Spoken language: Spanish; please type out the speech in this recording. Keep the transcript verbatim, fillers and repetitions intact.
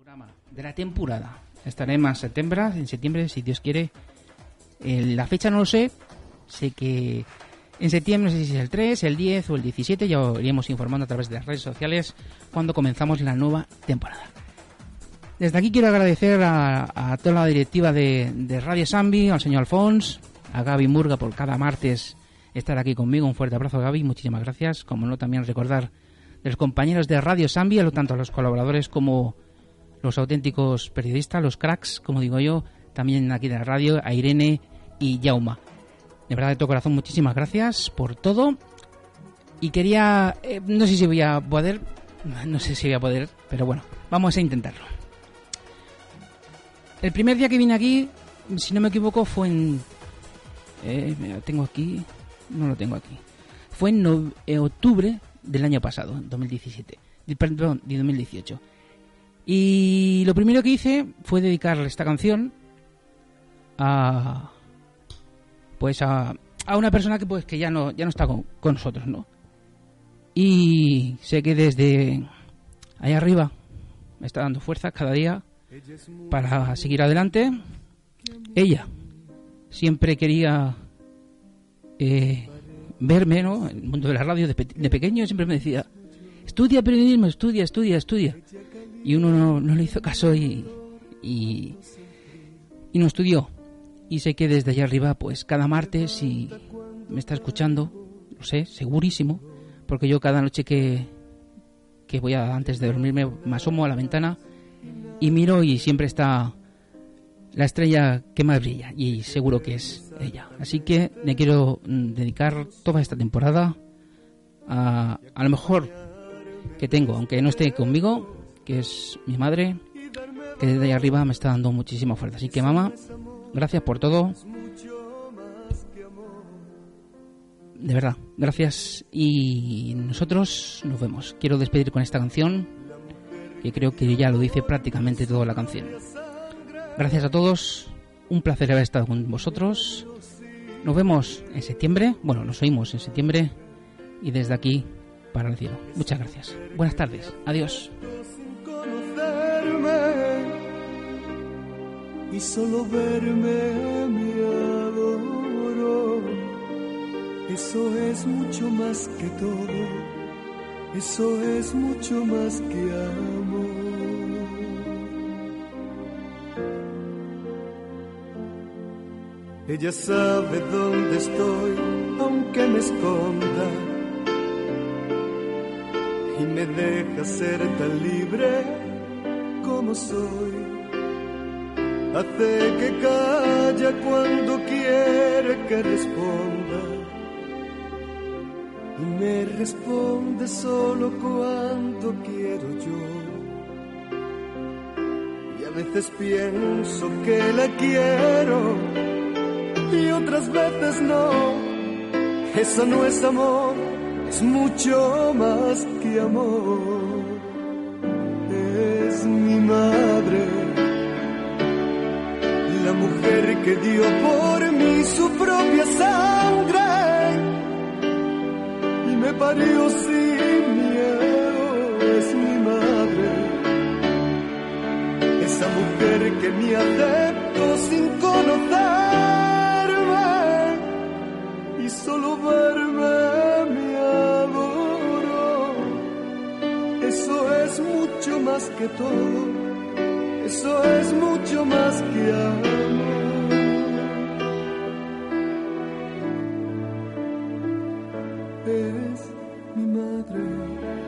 De la temporada. Estaremos en septiembre, en septiembre, si Dios quiere. Eh, la fecha no lo sé. Sé que en septiembre, no sé si es el tres, el diez o el diecisiete, ya os iremos informando a través de las redes sociales cuando comenzamos la nueva temporada. Desde aquí quiero agradecer a, a toda la directiva de, de Radio Sambi, al señor Alfons, a Gaby Murga por cada martes estar aquí conmigo. Un fuerte abrazo, Gaby, muchísimas gracias. Como no, también recordar de los compañeros de Radio Sambi, tanto a los colaboradores como los auténticos periodistas, los cracks, como digo yo, también aquí de la radio, a Irene y Jauma. De verdad, de todo corazón, muchísimas gracias por todo. Y quería, eh, no sé si voy a poder, no sé si voy a poder, pero bueno, vamos a intentarlo. El primer día que vine aquí, si no me equivoco, fue en... Eh, lo tengo aquí, no lo tengo aquí. Fue en no, eh, octubre del año pasado, dos mil diecisiete, perdón, de dos mil dieciocho. Y lo primero que hice fue dedicar esta canción a pues a, a una persona que pues que ya no ya no está con, con nosotros, ¿no? Y sé que desde allá arriba me está dando fuerzas cada día para seguir adelante. Ella siempre quería eh, verme, ¿no? En el mundo de la radio de, pe- de pequeño siempre me decía: estudia periodismo, estudia, estudia, estudia. Y uno no, no le hizo caso y, y, y no estudió. Y sé que desde allá arriba, pues cada martes, si me está escuchando, lo sé, segurísimo, porque yo cada noche que, que voy a, antes de dormirme, me asomo a la ventana y miro y siempre está la estrella que más brilla, y seguro que es ella. Así que le quiero dedicar toda esta temporada a, a lo mejor que tengo, aunque no esté conmigo, que es mi madre, que desde ahí arriba me está dando muchísima fuerza. Así que, mamá, gracias por todo. De verdad, gracias. Y nosotros nos vemos. Quiero despedir con esta canción, que creo que ya lo dice prácticamente toda la canción. Gracias a todos. Un placer haber estado con vosotros. Nos vemos en septiembre. Bueno, nos oímos en septiembre. Y desde aquí, para el cielo. Muchas gracias. Buenas tardes. Adiós. Y solo verme me adoro. Eso es mucho más que todo. Eso es mucho más que amor. Ella sabe dónde estoy, aunque me esconda, y me deja ser tan libre como soy. Hace que calla cuando quiere que responda, y me responde solo cuando quiero yo. Y a veces pienso que la quiero y otras veces no. Eso no es amor, es mucho más que amor. Es mi madre, la mujer que dio por mí su propia sangre y me parió sin miedo. Es mi madre, esa mujer que me aceptó sin conocerme y solo verme me adoró. Eso es mucho más que todo. Eso es mucho más que amor. Es mi madre.